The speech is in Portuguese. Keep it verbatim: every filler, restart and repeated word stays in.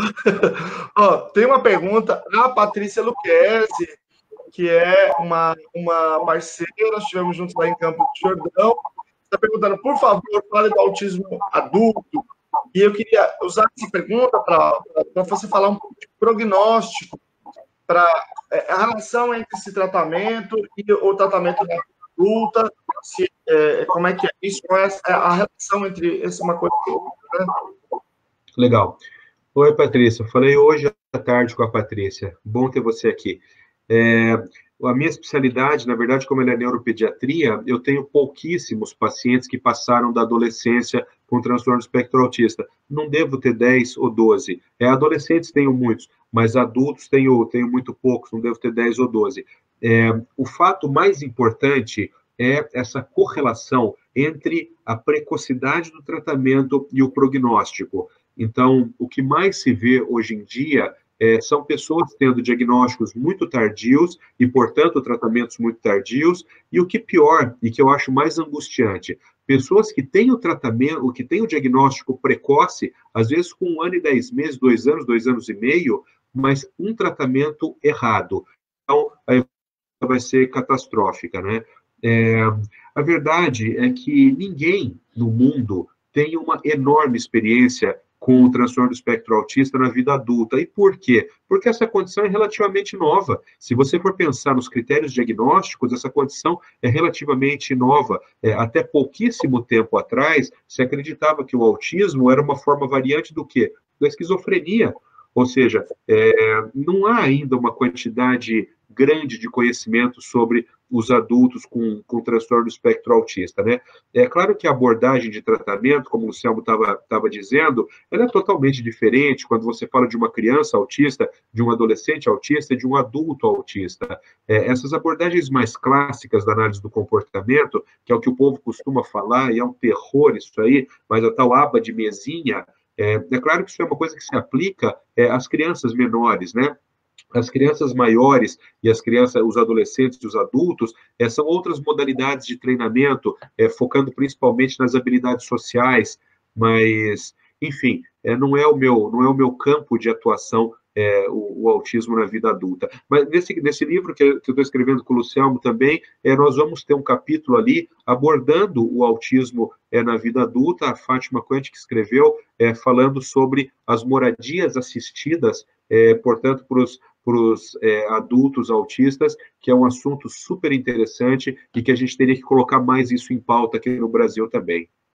Ó, tem uma pergunta, a Patrícia Luquezzi, que é uma, uma parceira, nós estivemos juntos lá em Campos do Jordão, está perguntando, por favor, fale do autismo adulto. E eu queria usar essa pergunta para você falar um pouco de prognóstico, para é, a relação entre esse tratamento e o tratamento da adulta, se, é, como é que é isso, qual é a relação entre essa uma coisa e outra, né? Legal. Oi, Patrícia. Falei hoje à tarde com a Patrícia. Bom ter você aqui. É, a minha especialidade, na verdade, como ela é neuropediatria, eu tenho pouquíssimos pacientes que passaram da adolescência com transtorno do espectro autista. Não devo ter dez ou doze. É, adolescentes tenho muitos, mas adultos tenho, tenho muito poucos, não devo ter dez ou doze. É, o fato mais importante é essa correlação entre a precocidade do tratamento e o prognóstico. Então, o que mais se vê hoje em dia é, são pessoas tendo diagnósticos muito tardios e, portanto, tratamentos muito tardios, e o que pior, e que eu acho mais angustiante, pessoas que têm o tratamento, o que têm o diagnóstico precoce, às vezes com um ano e dez meses, dois anos, dois anos e meio, mas um tratamento errado. Então, a evolução vai ser catastrófica, né? É, a verdade é que ninguém no mundo tem uma enorme experiência com o transtorno do espectro autista na vida adulta. E por quê? Porque essa condição é relativamente nova. Se você for pensar nos critérios diagnósticos, essa condição é relativamente nova. É, até pouquíssimo tempo atrás, se acreditava que o autismo era uma forma variante do quê? Da esquizofrenia. Ou seja, é, não há ainda uma quantidade grande de conhecimento sobre os adultos com, com transtorno do espectro autista, né? É claro que a abordagem de tratamento, como o Selmo estava dizendo, ela é totalmente diferente quando você fala de uma criança autista, de um adolescente autista e de um adulto autista. É, essas abordagens mais clássicas da análise do comportamento, que é o que o povo costuma falar, e é um terror isso aí, mas a tal aba de mesinha, é, é claro que isso é uma coisa que se aplica é, às crianças menores, né? As crianças maiores e as crianças, os adolescentes e os adultos, é, são outras modalidades de treinamento, é, focando principalmente nas habilidades sociais, mas, enfim, é, não é o meu, não é o meu campo de atuação, é, o, o, autismo na vida adulta. Mas nesse, nesse livro que eu estou escrevendo com o Luciano também, é, nós vamos ter um capítulo ali abordando o autismo é, na vida adulta, a Fátima Quanti que escreveu, é, falando sobre as moradias assistidas, é, portanto, para os para os é, adultos autistas, que é um assunto super interessante e que a gente teria que colocar mais isso em pauta aqui no Brasil também.